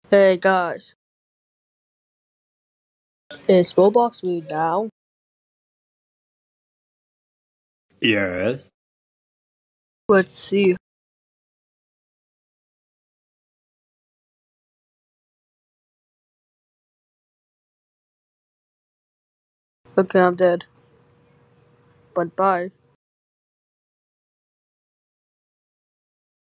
Hey guys, is Roblox really down? Yes. Let's see. Okay, I'm dead. But bye.